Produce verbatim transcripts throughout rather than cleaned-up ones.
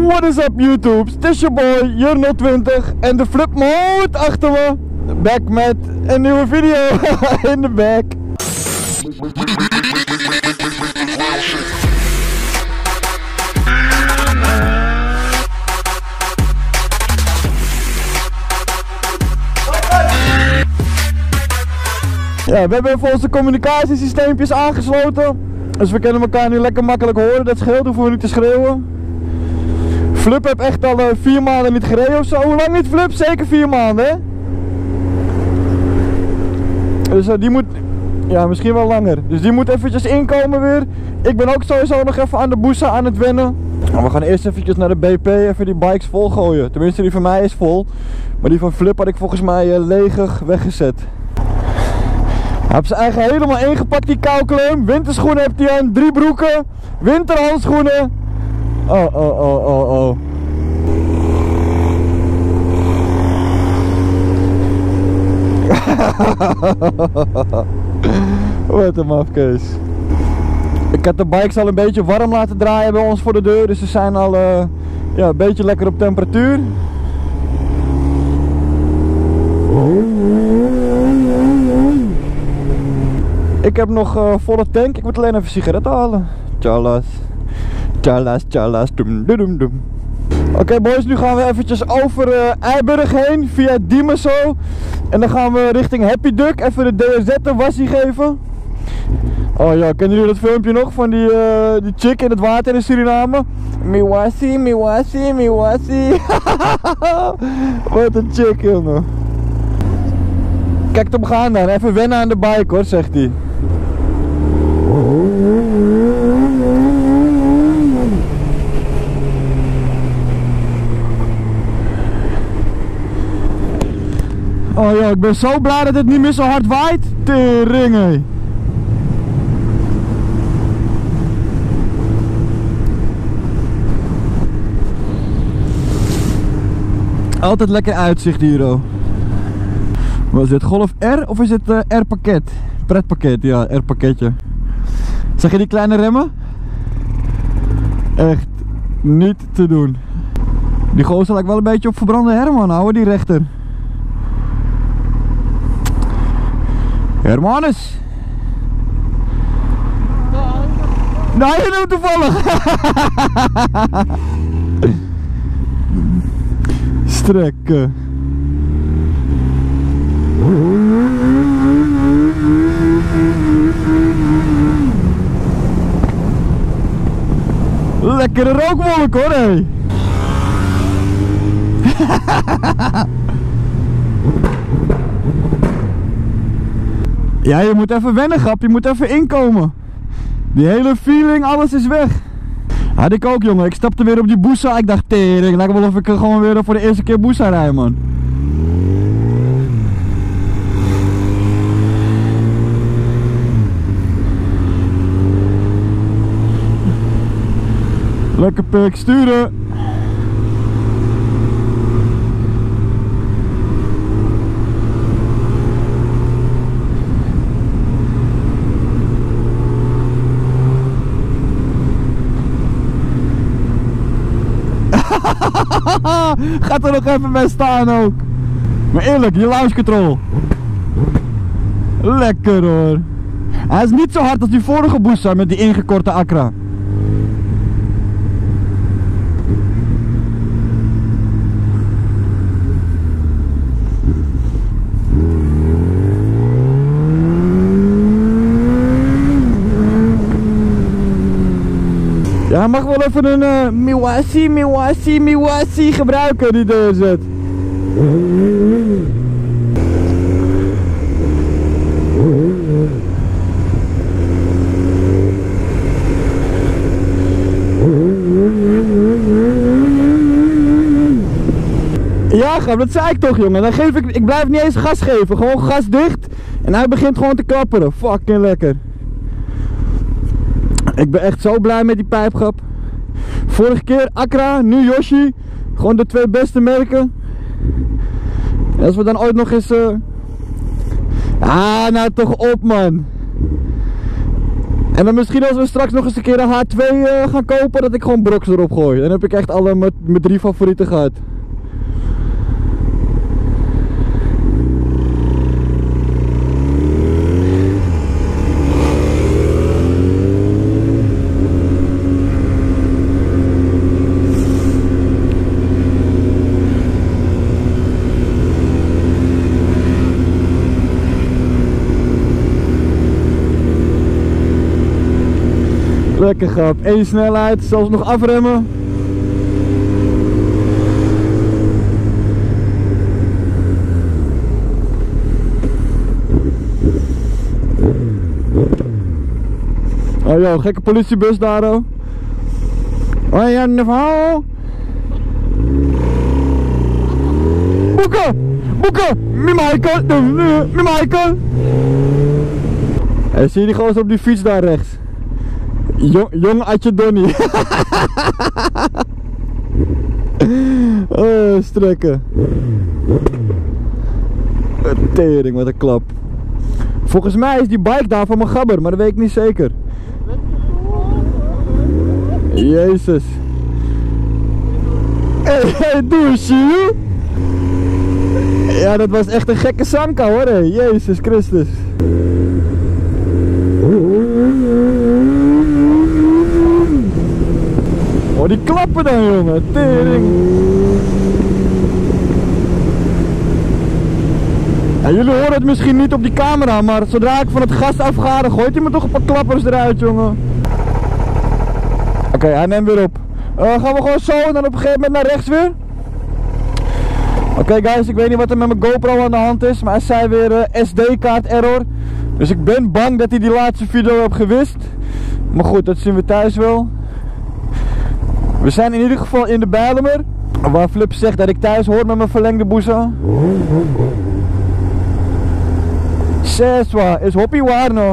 What is up YouTube? Het is je boy Jur nul twintig en de flip mode achter me. Back met een nieuwe video in de back. Ja, we hebben even onze communicatiesysteempjes aangesloten. Dus we kunnen elkaar nu lekker makkelijk horen. Dat scheelt, hoeven we niet te schreeuwen. Flip heb echt al uh, vier maanden niet gereden of zo. Hoe lang niet, Flip? Zeker vier maanden, hè? Dus uh, die moet... Ja, misschien wel langer. Dus die moet eventjes inkomen weer. Ik ben ook sowieso nog even aan de boesa aan het wennen. Maar we gaan eerst eventjes naar de B P, even die bikes vol gooien. Tenminste, die van mij is vol. Maar die van Flip had ik volgens mij uh, leeg weggezet. Hij heeft zijn eigen helemaal ingepakt, die koukleum. Winterschoenen heeft hij aan, drie broeken. Winterhandschoenen. Oh, oh, oh, oh, oh. Wat een mafkees. Ik had de bikes al een beetje warm laten draaien bij ons voor de deur. Dus ze zijn al uh, ja, een beetje lekker op temperatuur. Ik heb nog uh, volle tank. Ik moet alleen even sigaretten halen. Tjallas. Tjallas, tjallas. Doem, doem, doem. Oké okay, boys, nu gaan we eventjes over uh, Eiburg heen. Via Diemen zo. En dan gaan we richting Happy Duck. Even de D R Z een wassie geven. Oh ja, kennen jullie dat filmpje nog? Van die, uh, die chick in het water in Suriname? Miwassie, miwassie, miwassie. Wat een chick, jongen. Kijk hem gaan dan. Even wennen aan de bike hoor, zegt hij. Oh ja, ik ben zo blij dat het niet meer zo hard waait. Tering, hé. Altijd lekker uitzicht hier, hoor. Wat is dit? Golf R of is dit uh, R-pakket? Pretpakket, ja, R-pakketje. Zag je die kleine remmen? Echt niet te doen. Die gozer lijkt wel een beetje op verbrande Herman, ouwe, die rechter. Hermanus! Nee, je doet toevallig! Strekken. Lekkere rookwolk hoor, hé! Ja, je moet even wennen, grap. Je moet even inkomen. Die hele feeling, alles is weg. Had ik ook, jongen. Ik stapte weer op die boesa. Ik dacht, tering, lijkt wel of ik gewoon weer voor de eerste keer boesa rij, man. Lekker pik, sturen. Gaat er nog even bij staan ook. Maar eerlijk, je launch control. Lekker hoor. Hij is niet zo hard als die vorige boesa met die ingekorte Accra. Ja, hij mag wel even een uh, miwassie, miwassie, miwassie gebruiken, die D R Z. Ja, grap, dat zei ik toch, jongen. Dan geef ik, ik blijf niet eens gas geven, gewoon gas dicht. En hij begint gewoon te klapperen. Fucking lekker. Ik ben echt zo blij met die pijpgrap. Vorige keer Accra, nu Yoshi. Gewoon de twee beste merken. En als we dan ooit nog eens... Uh... Ah, nou toch op, man. En dan misschien als we straks nog eens een keer een H twee uh, gaan kopen, dat ik gewoon Brox erop gooi. Dan heb ik echt alle mijn drie favorieten gehad. Lekker grap, één snelheid, zelfs nog afremmen. Oh joh, gekke politiebus daar oh. Oh ja, de verhaal. Boeken! Boeken! Mimaike! Mimaike! Hey, zie je die gozer op die fiets daar rechts? Jong, jong Atje Donnie. Oh, strekken. Tering, wat een klap. Volgens mij is die bike daar van mijn gabber, maar dat weet ik niet zeker. Jezus. Hé, hey, hey, douche. Ja, dat was echt een gekke Sanka hoor, hé. Jezus Christus. Oh, die klappen dan, jongen. Tering. Ja, jullie horen het misschien niet op die camera, maar zodra ik van het gas afga, dan gooit hij me toch een paar klappers eruit, jongen. Oké, okay, hij neemt weer op. Uh, gaan we gewoon zo en dan op een gegeven moment naar rechts weer. Oké okay, guys, ik weet niet wat er met mijn GoPro aan de hand is, maar hij zei weer uh, S D-kaart error. Dus ik ben bang dat hij die laatste video heeft gewist. Maar goed, dat zien we thuis wel. We zijn in ieder geval in de Bijlemer, waar Flip zegt dat ik thuis hoor met mijn verlengde boezem. Seswa, is hoppie warno.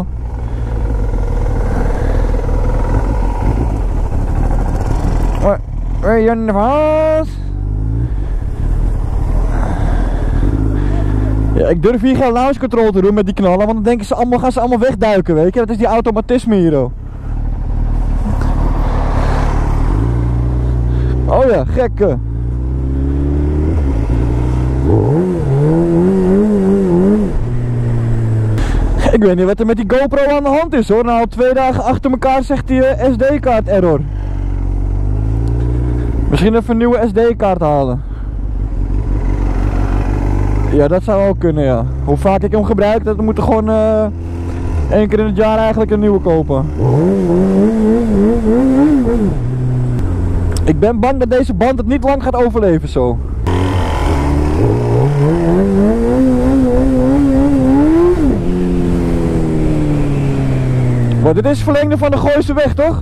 Hé, Jan de Vaas. Ja, ik durf hier geen launch control te doen met die knallen, want dan denken ze allemaal, gaan ze allemaal wegduiken, weet je. Dat is die automatisme hier, oh. Oh ja, gekke. Ik weet niet wat er met die GoPro aan de hand is hoor. Nou, al twee dagen achter elkaar zegt hij uh, S D-kaart error. Misschien even een nieuwe S D-kaart halen. Ja, dat zou ook kunnen, ja. Hoe vaak ik hem gebruik, dat moet er gewoon uh, één keer in het jaar eigenlijk een nieuwe kopen. Ik ben bang dat deze band het niet lang gaat overleven zo. Maar dit is verlengde van de Gooise weg, toch?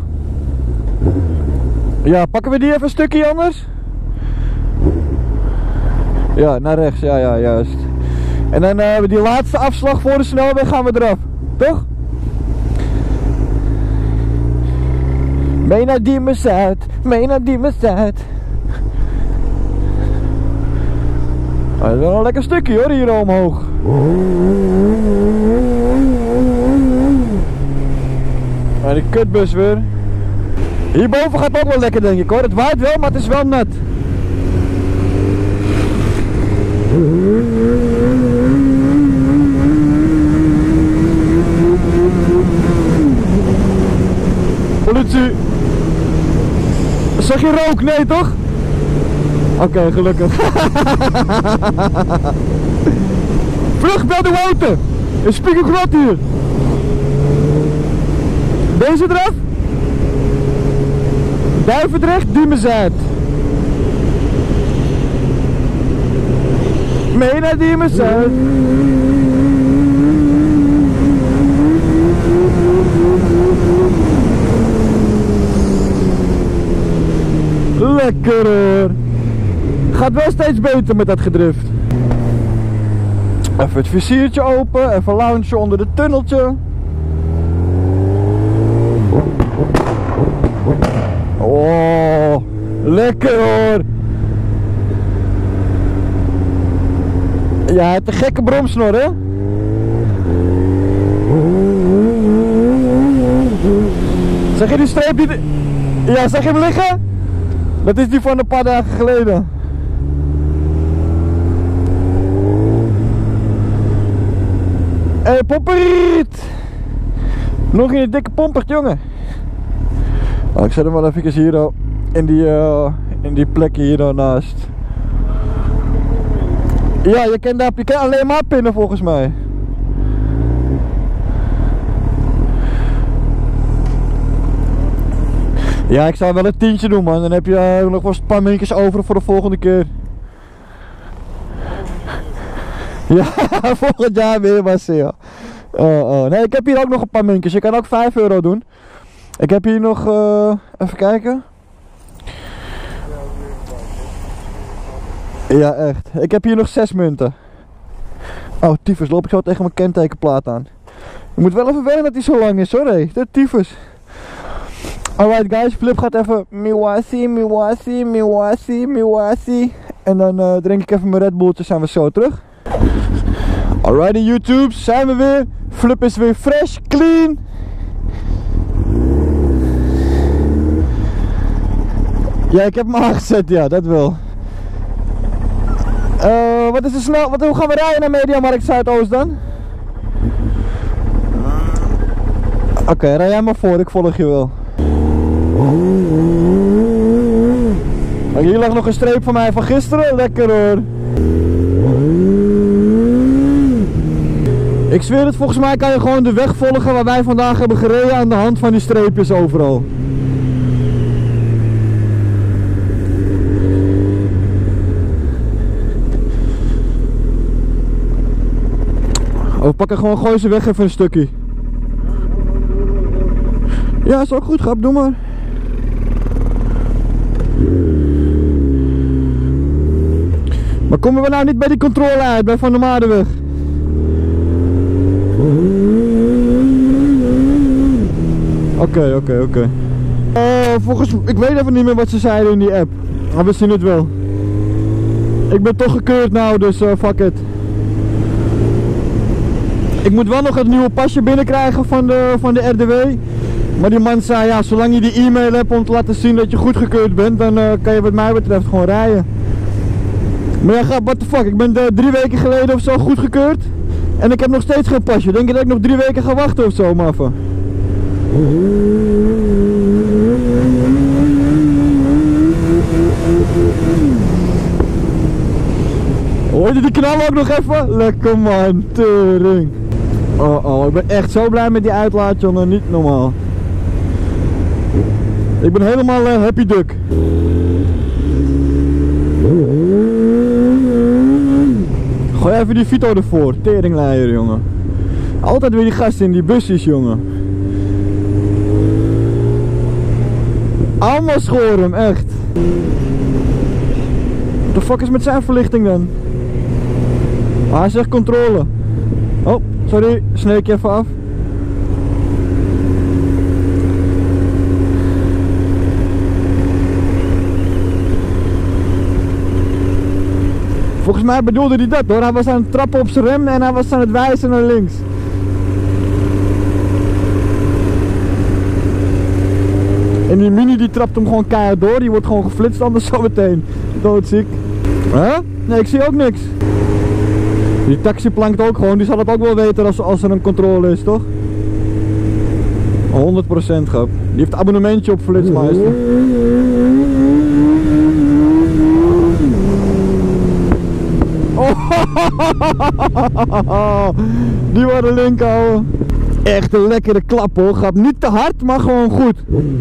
Ja, pakken we die even een stukje anders? Ja, naar rechts, ja, ja, juist. En dan uh, die laatste afslag voor de snelweg gaan we eraf, toch? Mee naar Diemen Zuid, mee naar Diemen Zuid. Oh, dat is wel een lekker stukje hoor, hier omhoog. Oh, die kutbus weer. Hierboven gaat het ook wel lekker denk ik hoor. Het waait wel, maar het is wel nat. Politie. Zag je rook? Nee toch? Oké, okay, gelukkig. Vlug, bel de auto. Een spiegelgrot hier. Deze eraf. Duivendrecht, Diemen Zuid. Mee naar Diemen Zuid. Lekker hoor. Gaat wel steeds beter met dat gedrift. Even het viziertje open, even loungen onder de tunneltje. Oh, lekker hoor. Ja, het is een gekke bromsnor hè. Zeg je die streep die... Ja, zag je hem liggen? Dat is die van een paar dagen geleden. Hé, hey, pomperiet! Nog in je dikke pompert, jongen. Oh, ik zet hem wel even hier oh, in die, uh, in die plekje hier oh, naast. Ja, je kan, daar, je kan alleen maar pinnen volgens mij. Ja, ik zou wel een tientje doen, man. Dan heb je uh, nog wel een paar muntjes over voor de volgende keer. Ja, volgend jaar weer maar ja. Oh, oh. Nee, ik heb hier ook nog een paar muntjes. Je kan ook vijf euro doen. Ik heb hier nog, uh, even kijken. Ja, echt. Ik heb hier nog zes munten. Oh, tyfus, loop ik zo tegen mijn kentekenplaat aan. Je moet wel even wennen dat hij zo lang is, hoor. Hey. Dat tyfus. Alright guys, Flip gaat even Miwasi, Miwasi, Miwasi, Miwasi. En dan uh, drink ik even mijn Red Bulltje, zijn we zo terug. Alright YouTube, zijn we weer. Flip is weer fresh, clean. Ja, ik heb hem aangezet, ja, dat wel. Uh, wat is er snel, wat, hoe gaan we rijden naar Mediamarkt Zuidoost dan? Oké, okay, rij jij maar voor, ik volg je wel. Hier lag nog een streep van mij van gisteren, lekker hoor. Ik zweer het, volgens mij kan je gewoon de weg volgen waar wij vandaag hebben gereden aan de hand van die streepjes overal. Oh, we pakken gewoon, gooi ze weg even een stukje. Ja, is ook goed, grap, doe maar. Maar komen we nou niet bij die controle uit, bij Van der Maardenweg? Oké, oké, oké. Volgens, ik weet even niet meer wat ze zeiden in die app. Maar we zien het wel. Ik ben toch gekeurd nou, dus uh, fuck it. Ik moet wel nog het nieuwe pasje binnenkrijgen van de, van de R D W. Maar die man zei, ja, zolang je die e-mail hebt om te laten zien dat je goedgekeurd bent, dan uh, kan je wat mij betreft gewoon rijden. Maar ja, what the fuck, ik ben uh, drie weken geleden of zo goedgekeurd. En ik heb nog steeds geen pasje. Denk je dat ik nog drie weken ga wachten of zo, maffe? Hoor je die knal ook nog even? Lekker man, tering. Oh oh, ik ben echt zo blij met die uitlaat, jongen, niet normaal. Ik ben helemaal uh, happy duck. Gooi even die Vito ervoor, teringleier, jongen. Altijd weer die gasten in die busjes, jongen. Allemaal schoren hem, echt. What the fuck is met zijn verlichting dan? Ah, hij zegt controle. Oh, sorry, sneek je even af. Volgens mij bedoelde hij dat hoor, hij was aan het trappen op zijn rem en hij was aan het wijzen naar links. En die Mini die trapt hem gewoon keihard door, die wordt gewoon geflitst anders zo meteen. Doodziek. Huh? Nee, ik zie ook niks. Die taxi plankt ook gewoon, die zal het ook wel weten als, als er een controle is, toch? honderd procent grap. Die heeft een abonnementje op Flitsmeister. Oh, die waren link, ouwe. Echt een lekkere klap hoor. Gaat niet te hard, maar gewoon goed.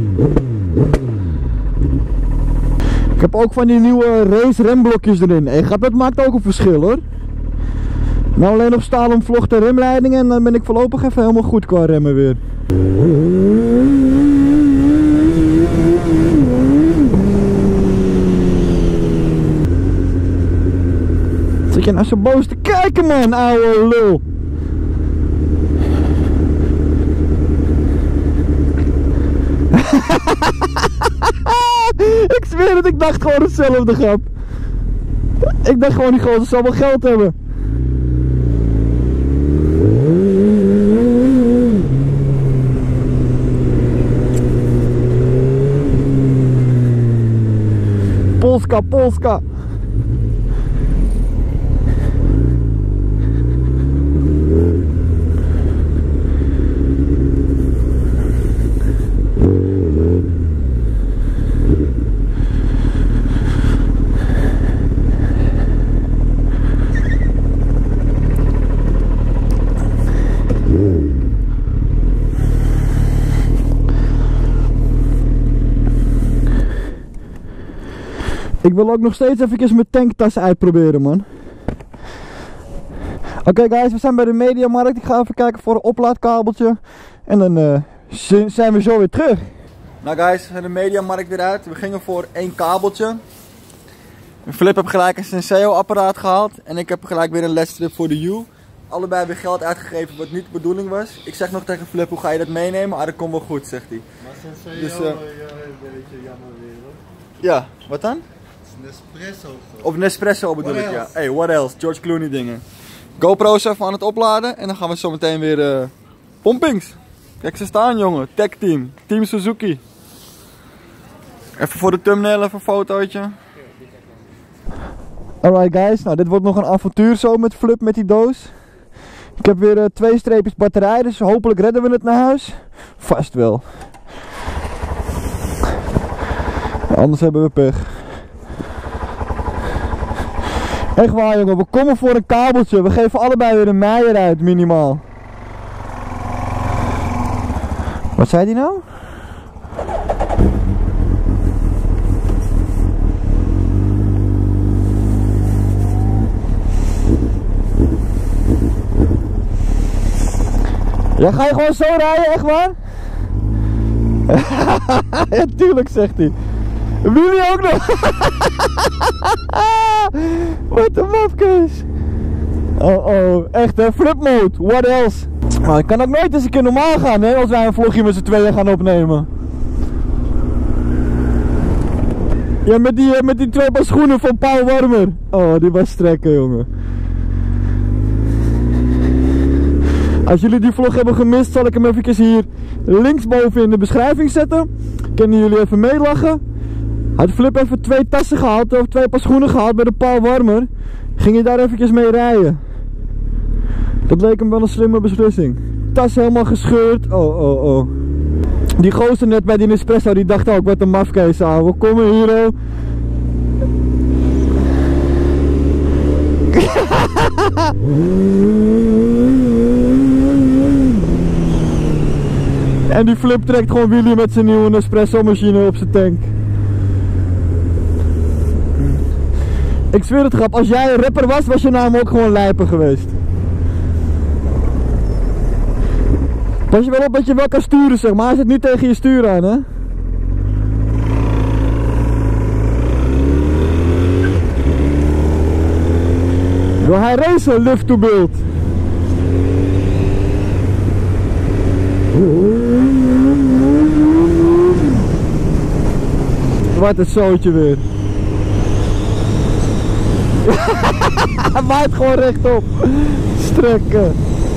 Ik heb ook van die nieuwe race remblokjes erin. Hey, dat maakt ook een verschil hoor. Nou alleen op staal omvlochte remleidingen en dan ben ik voorlopig even helemaal goed qua remmen weer. Zit je nou zo boos te kijken man, ouwe lul. Ik zweer het, ik dacht gewoon hetzelfde grap. Ik dacht gewoon die gozer zal wel geld hebben. Polska, Polska. Ik wil ook nog steeds even mijn tanktas uitproberen, man. Oké okay guys, we zijn bij de Mediamarkt. Ik ga even kijken voor een oplaadkabeltje. En dan uh, zijn we zo weer terug. Nou guys, we zijn de Mediamarkt weer uit. We gingen voor één kabeltje. Flip heb gelijk een Senseo apparaat gehaald. En ik heb gelijk weer een ledstrip voor de U. Allebei hebben geld uitgegeven wat niet de bedoeling was. Ik zeg nog tegen Flip, hoe ga je dat meenemen? Ah, dat komt wel goed, zegt hij. Maar Senseo dus, uh, ja, een beetje jammer weer hoor. Ja, wat dan? Nespresso of zo. Of Nespresso bedoel ik, ja. Hey, what else? George Clooney dingen. GoPro's even aan het opladen en dan gaan we zo meteen weer uh, pompings. Kijk ze staan, jongen. Tech Team. Team Suzuki. Even voor de thumbnail even een fotootje. Alright guys, nou dit wordt nog een avontuur zo met Flip met die doos. Ik heb weer uh, twee streepjes batterij, dus hopelijk redden we het naar huis. Vast wel. Anders hebben we pech. Echt waar jongen, we komen voor een kabeltje. We geven allebei weer een meijer uit, minimaal. Wat zei die nou? Ja, ga je gewoon zo rijden, echt waar? Ja, tuurlijk, zegt hij. Willy ook nog. Wat een mafkees. Oh oh, echt hè, flip mode, what else? Maar ik kan ook nooit eens een keer normaal gaan hè, als wij een vlogje met z'n tweeën gaan opnemen. Ja, met die, met die twee paar schoenen van Paul Warmer. Oh, die was strekken jongen. Als jullie die vlog hebben gemist, zal ik hem even hier linksboven in de beschrijving zetten. Kunnen jullie even meelachen. Had Flip even twee tassen gehaald, of twee paar schoenen gehaald bij de Paul Warmer. Ging je daar eventjes mee rijden. Dat leek hem wel een slimme beslissing. Tas helemaal gescheurd. Oh, oh, oh. Die gozer net bij die Nespresso, die dacht ook, wat een mafkees ouwe. Kom maar hier, oh. En die Flip trekt gewoon Willy met zijn nieuwe Nespresso machine op zijn tank. Ik zweer het grap, als jij een rapper was, was je naam ook gewoon lijper geweest. Pas je wel op dat je wel kan sturen, zeg maar. Hij zit nu tegen je stuur aan, hè. Wil hij racen, lift to build. Wat een zootje weer. Hij waait gewoon rechtop. Strekken.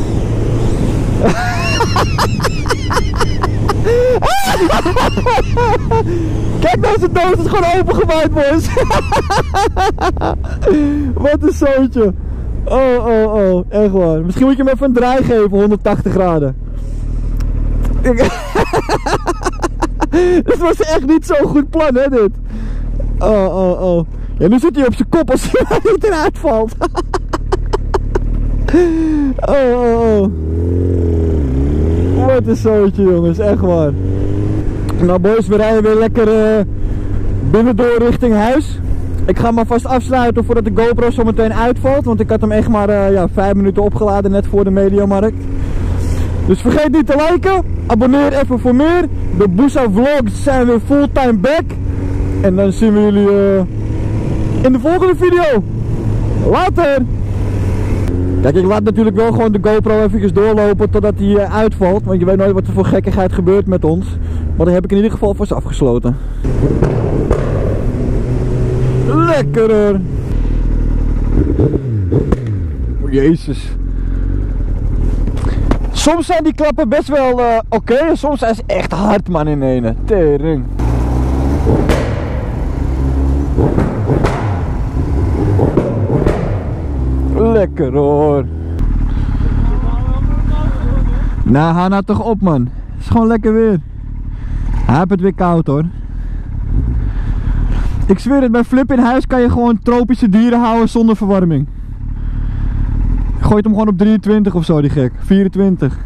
Kijk nou, zijn doos is gewoon opengewaaid, boys. Wat een zootje. Oh, oh, oh. Echt waar. Misschien moet je hem even een draai geven, honderdtachtig graden. Dit was echt niet zo'n goed plan, hè, dit. Oh, oh, oh. Ja, nu zit hij op zijn kop als hij niet eruit valt. Oh, oh, oh. Wat een zootje, jongens. Echt waar. Nou, boys, we rijden weer lekker uh, binnendoor richting huis. Ik ga hem vast afsluiten voordat de GoPro zo meteen uitvalt. Want ik had hem echt maar uh, ja, vijf minuten opgeladen net voor de Mediamarkt. Dus vergeet niet te liken. Abonneer even voor meer. De Boosa Vlogs zijn weer fulltime back. En dan zien we jullie uh, in de volgende video. Later! Kijk, ik laat natuurlijk wel gewoon de GoPro even doorlopen totdat hij uh, uitvalt. Want je weet nooit wat er voor gekkigheid gebeurt met ons. Maar dat heb ik in ieder geval vast afgesloten. Lekker hoor! Oh, Jezus. Soms zijn die klappen best wel uh, oké. Okay. Soms zijn ze echt hard, man, in ene. Tering. Lekker hoor. Nou, ga nou toch op man. Het is gewoon lekker weer. Hij heeft het weer koud hoor. Ik zweer het, bij Flip in huis kan je gewoon tropische dieren houden zonder verwarming. Gooit hem gewoon op drieëntwintig of zo, die gek. vierentwintig.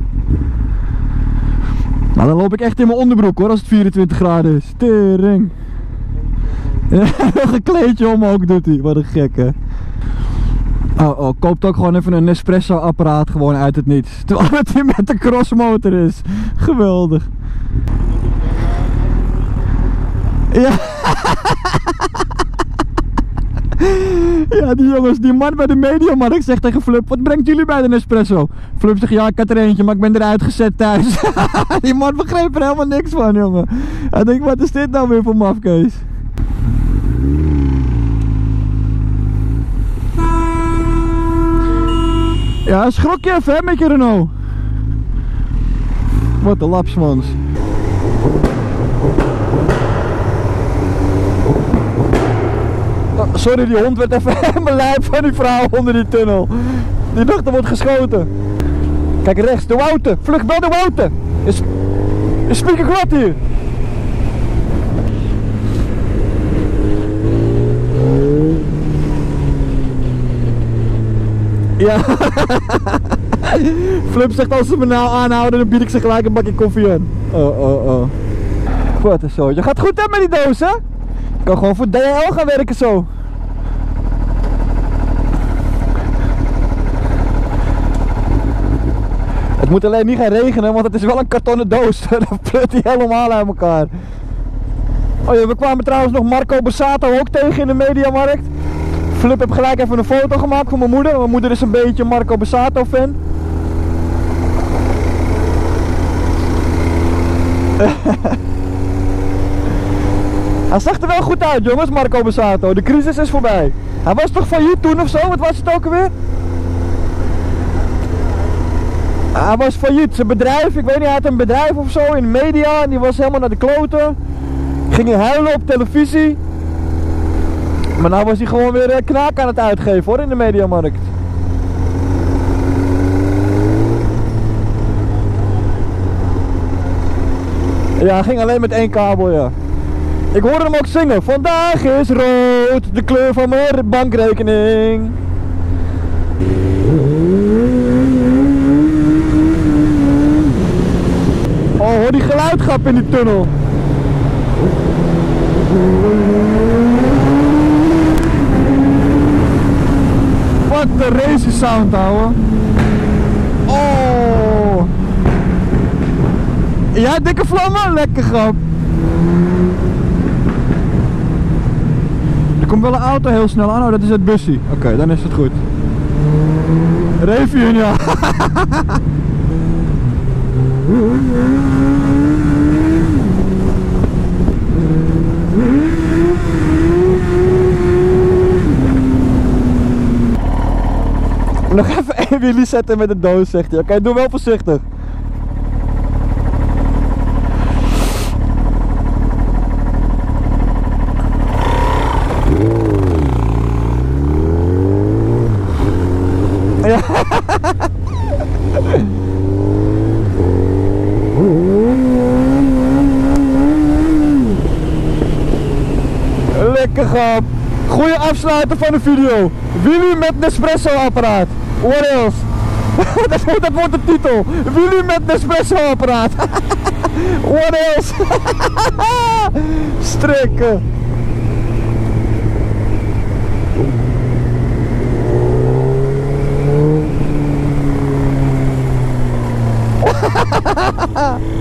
Nou, dan loop ik echt in mijn onderbroek hoor, als het vierentwintig graden is. Tering. Ja, nog een kleedje om ook doet hij. Wat een gek hè. Oh, oh, koopt ook gewoon even een Nespresso apparaat gewoon uit het niets. Terwijl het hier met de crossmotor is. Geweldig. Ja. Ja, die jongens, die man bij de Mediamarkt zegt tegen Flip, wat brengt jullie bij de Nespresso? Flip zegt, ja, ik had er eentje, maar ik ben eruit gezet thuis. Die man begreep er helemaal niks van, jongen. Hij denkt, wat is dit nou weer voor mafkees? Ja, schrok je even hè, met je Renault. Wat een lapsmans. Oh, sorry, die hond werd even helemaal lijp van die vrouw onder die tunnel. Die dacht er wordt geschoten. Kijk rechts, de Wouter. Vlug, bel de Wouter. Is, is spieken glad hier. Ja. Flip zegt, als ze me nou aanhouden, dan bied ik ze gelijk een bakje koffie aan. Oh, oh, oh. Wat een zo. Je gaat goed hè met die doos, hè? Ik kan gewoon voor D H L gaan werken zo. Het moet alleen niet gaan regenen, want het is wel een kartonnen doos. Dan pleurt hij helemaal uit elkaar. Oh ja, we kwamen trouwens nog Marco Borsato ook tegen in de Mediamarkt. Flip heeft gelijk even een foto gemaakt voor mijn moeder. Mijn moeder is een beetje Marco Borsato fan. Hij zag er wel goed uit jongens, Marco Borsato. De crisis is voorbij. Hij was toch failliet toen of zo? Wat was het ook alweer? Hij was failliet. Zijn bedrijf, ik weet niet, hij had een bedrijf of zo in de media. En die was helemaal naar de kloten. Ging hij huilen op televisie. Maar nou was hij gewoon weer knaak aan het uitgeven hoor, in de Mediamarkt. Ja, hij ging alleen met één kabel, ja. Ik hoorde hem ook zingen. Vandaag is rood, de kleur van mijn bankrekening. Oh, hoor die geluidgrap in die tunnel. Wat een race sound, ouwe. Oh. Ja, dikke vlammen? Lekker grap. Er komt wel een auto heel snel aan. Oh, dat is het bussie. Oké, okay, dan is het goed. Revion, ja. Nog even één wheelie zetten met de doos, zegt hij. Oké, okay, doe wel voorzichtig. Ja. Lekker grap. Goeie afsluiter van de video. Wheelie met Nespresso apparaat. What else? dat, wordt, dat wordt de titel. Wheelie met Nespresso apparaat. What else? Strikken.